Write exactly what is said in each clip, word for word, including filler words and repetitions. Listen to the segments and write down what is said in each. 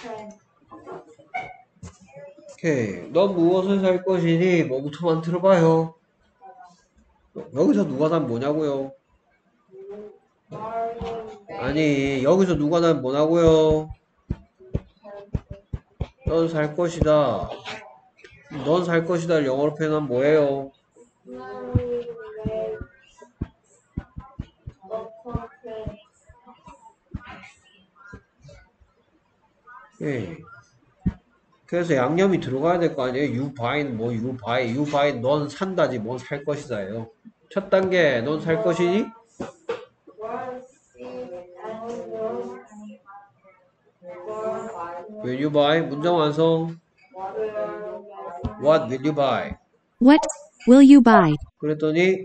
오케이. 넌 무엇을 살 것이니? 뭐부터만 들어봐요. 여기서 누가 난 뭐냐고요? 아니, 여기서 누가 난 뭐냐고요? 넌 살 것이다. 넌 살 것이다. 영어로 표현하면 뭐예요? 예. 그래서 양념이 들어가야 될 거 아니에요? You buy는 뭐 you buy, you buy 넌 산다지 뭔 살 것이다예요. 첫 단계 넌 살 것이니? Will you buy? 문장 완성. What will you buy? What will you buy? 그랬더니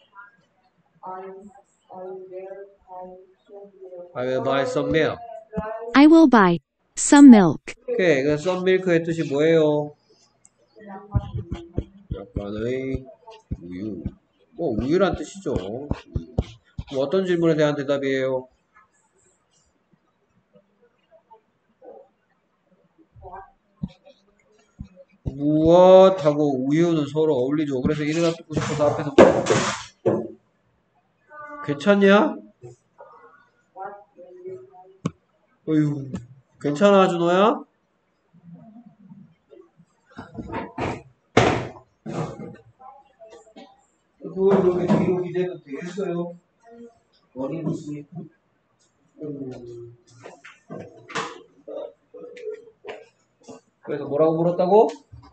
I will buy some milk. I will buy some milk. 오케이. 그 some milk의 뜻이 뭐예요? 약간의 우유. 뭐 우유란 뜻이죠. 우유. 그럼 어떤 질문에 대한 대답이에요? 무엇하고 우유는 서로 어울리죠. 그래서 이래다 듣고 싶어서 앞에서 괜찮냐? 어휴, 괜찮아 준호야? 그걸 그렇게 뒤로 기대면 되겠어요? 원인 있으니까. 그래서 뭐라고 물었다고?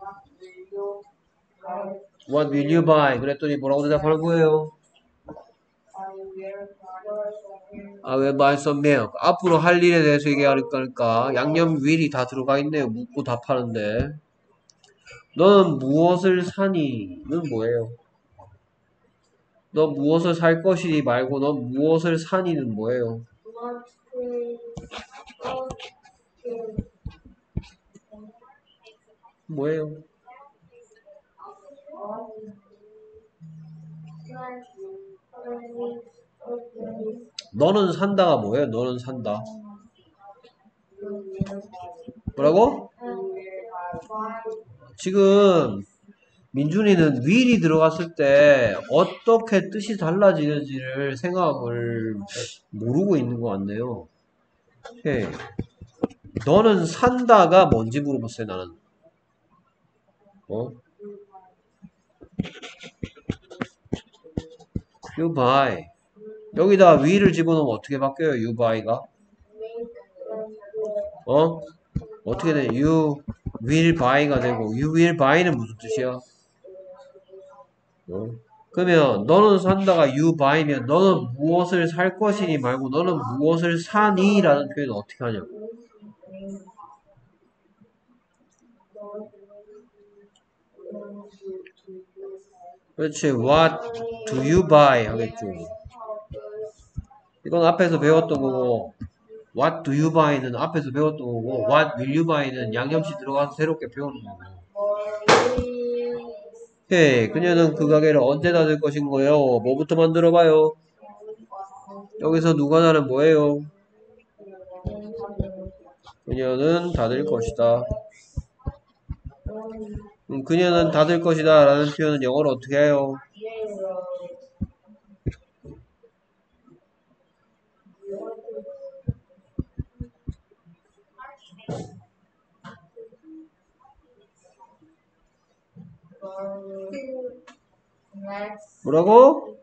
What will you buy? 그랬더니 뭐라고 대답하는 거예요? I will buy some milk. 앞으로 할 일에 대해서 얘기하니까 양념 will이 다 들어가 있네요. 묻고 답하는데. 너는 무엇을 사니?는 뭐예요? 너 무엇을 살 것이니 말고 너 무엇을 사니는 뭐예요? 뭐예요? 너는 산다가 뭐예요? 너는 산다. 뭐라고? 지금 민준이는 will이 들어갔을 때 어떻게 뜻이 달라지는지를 생각을 모르고 있는 것 같네요. 오케이. 너는 산다가 뭔지 물어봤어요, 나는. 어? You buy. 여기다 will을 집어넣으면 어떻게 바뀌어요, you buy가? 어? 어떻게 돼? You will buy가 되고, you will buy는 무슨 뜻이야? 어? 그러면 너는 산다가 you buy면 너는 무엇을 살 것이니 말고 너는 무엇을 사니? 라는 표현은 어떻게 하냐고. 그렇지. What do you buy? 하겠죠. 이건 앞에서 배웠던 거고, What do you buy는 앞에서 배웠던 거고, What will you buy는 양념시 들어가서 새롭게 배우는 거고. 오케이. 그녀는 그 가게를 언제 닫을 것인 거예요? 뭐부터 만들어봐요? 여기서 누가나는 뭐예요? 그녀는 닫을 것이다. 음, 그녀는 닫을 것이다 라는 표현은 영어로 어떻게 해요? 뭐라고?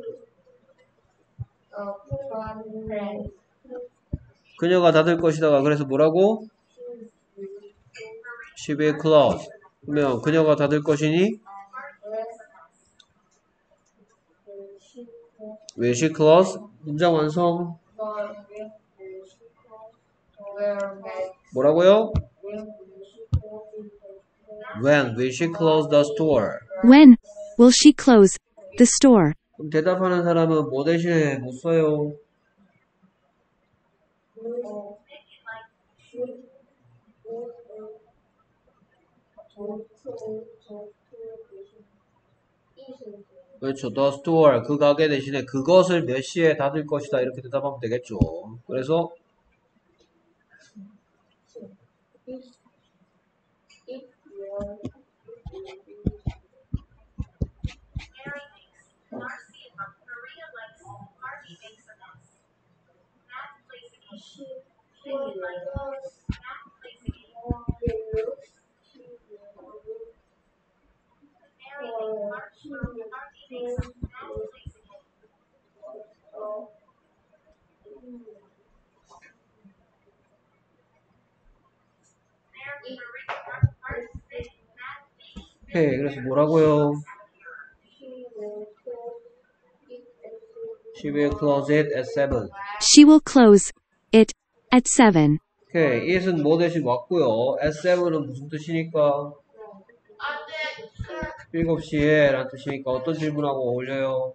그녀가 닫을 것이다가 그래서 뭐라고? She will close. 그러면 그녀가 닫을 것이니? Will she close? 문장 완성. 뭐라고요? When will she close the store? When will she close the store? 그럼 대답하는 사람은 뭐 대신에 못 써요? 그렇죠. The store. 그 가게 대신에 그것을 몇 시에 닫을 것이다. 이렇게 대답하면 되겠죠. 그래서 오케이. 그래서 뭐라고요? She will close it at seven. She will close it at seven. 오케이. it은 뭐 대신 왔고요. at seven은 무슨 뜻이니까? 일곱 시에 라는 뜻이니까 어떤 질문하고 어울려요?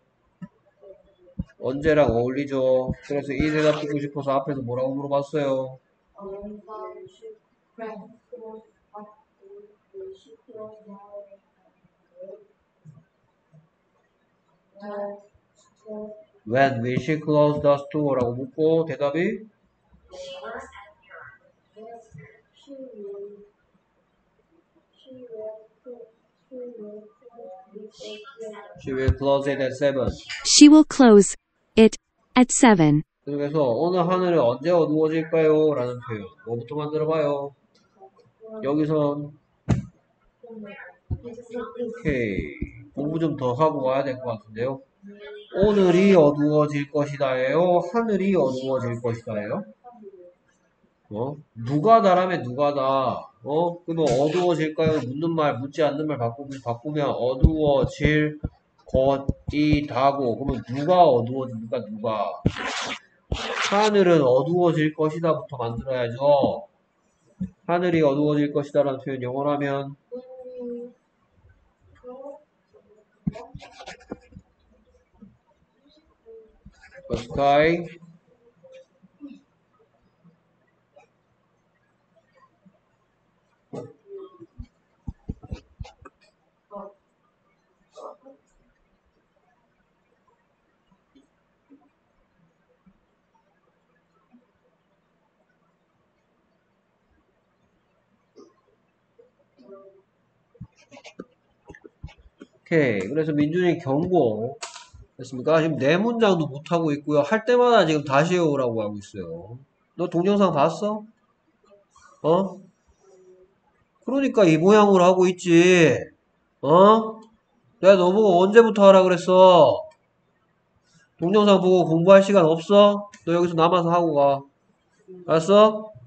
언제랑 어울리죠? 그래서 이 대답 듣고 싶어서 앞에서 뭐라고 물어봤어요? When will she close the store? 라고 묻고 대답이 She will close it at seven. She will close it at seven. 그래서 오늘 하늘이 언제 어두워질까요? 라는 표현 뭐부터 만들어봐요? 여기선 오케이 공부 좀 더 하고 가야 될 것 같은데요. 오늘이 어두워질 것이다예요? 하늘이 어두워질 것이다예요? 어? 누가다라면 누가다. 어? 그러면 어두워질까요? 묻는 말, 묻지 않는 말 바꾸면, 바꾸면 어두워질 것이다고. 그러면 누가 어두워집니까? 누가? 하늘은 어두워질 것이다부터 만들어야죠. 하늘이 어두워질 것이다라는 표현 영어로 하면 The sky 오케이. 그래서 민준이 경고 됐습니까? 지금 네 문장도 못하고 있고요. 할 때마다 지금 다시 해오라고 하고 있어요. 너 동영상 봤어? 어? 그러니까 이 모양으로 하고 있지. 어? 내가 너보고 언제부터 하라 그랬어? 동영상 보고 공부할 시간 없어? 너 여기서 남아서 하고 가. 알았어?